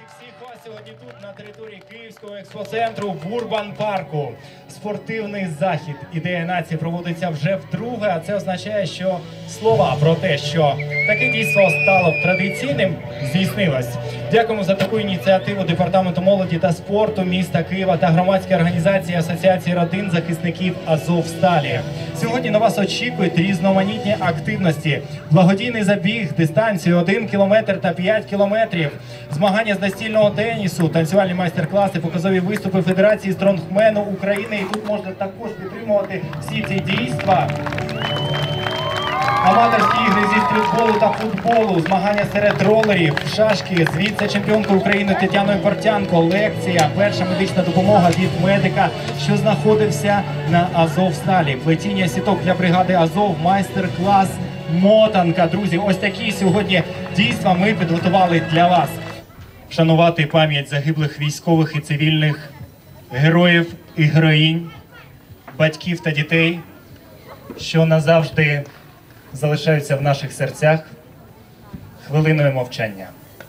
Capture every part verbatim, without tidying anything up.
всіх вас сьогодні тут, на території Київського експоцентру в Урбан-парку. Спортивний захід «Ідея нації» проводиться вже вдруге, а це означає, що слова про те, що таке дійство стало традиційним, здійснилось. Дякуємо за таку ініціативу Департаменту молоді та спорту міста Києва та громадській організації Асоціації родин захисників «Азовсталі». Сьогодні на вас очікують різноманітні активності. Благодійний забіг, дистанцію один кілометр та п'ять кілометрів, змагання з настільного тенісу, танцювальні майстер-класи, показові виступи Федерації стронгмену України. І тут можна також підтримувати всі ці дійства. Аматорські ігри зі стрітболу та футболу, змагання серед ролерів, шашки з віце-чемпіонкою України Тетяною Портянко, лекція, перша медична допомога від медика, що знаходився на Азовсталі, плетіння сіток для бригади Азов, майстер-клас, мотанка. Друзі, ось такі сьогодні дійства ми підготували для вас. Вшанувати пам'ять загиблих військових і цивільних героїв і героїнь, батьків та дітей, що назавжди залишаються в наших серцях, хвилиною мовчання.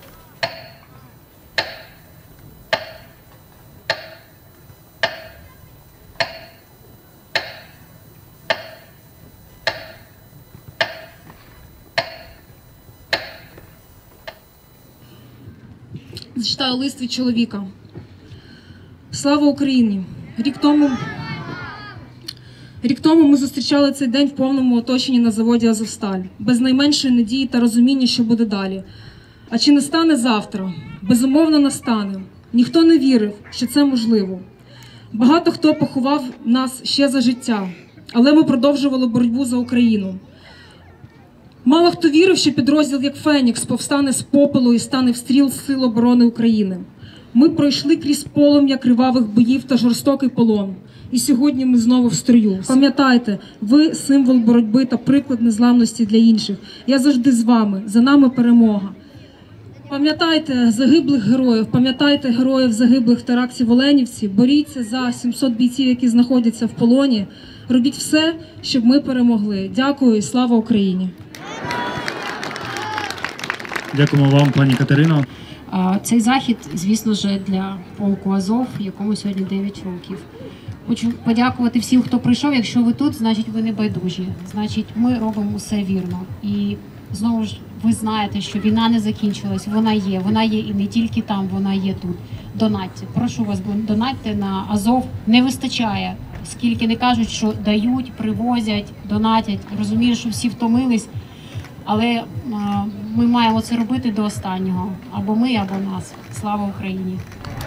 Зачитаю лист від чоловіка. Слава Україні! Рік тому, рік тому ми зустрічали цей день в повному оточенні на заводі «Азовсталь», без найменшої надії та розуміння, що буде далі. А чи настане завтра? Безумовно, настане. Ніхто не вірив, що це можливо. Багато хто поховав нас ще за життя, але ми продовжували боротьбу за Україну. Мало хто вірив, що підрозділ як Фенікс повстане з попелу і стане в стріл Сил оборони України. Ми пройшли крізь полум'я кривавих боїв та жорстокий полон. І сьогодні ми знову в строю. Пам'ятайте, ви символ боротьби та приклад незламності для інших. Я завжди з вами, за нами перемога. Пам'ятайте загиблих героїв, пам'ятайте героїв загиблих в теракті в Оленівці, боріться за сімсот бійців, які знаходяться в полоні. Робіть все, щоб ми перемогли. Дякую і слава Україні! Дякуємо вам, пані Катерино. Цей захід, звісно ж, для полку Азов, якому сьогодні дев'ять років. Хочу подякувати всім, хто прийшов. Якщо ви тут, значить ви не байдужі. Значить, ми робимо все вірно. І знову ж ви знаєте, що війна не закінчилась, вона є. Вона є і не тільки там, вона є тут. Донатьте. Прошу вас, донатьте на Азов. Не вистачає. Скільки не кажуть, що дають, привозять, донатять. Розумію, що всі втомились. Але ми маємо це робити до останнього. Або ми, або нас. Слава Україні!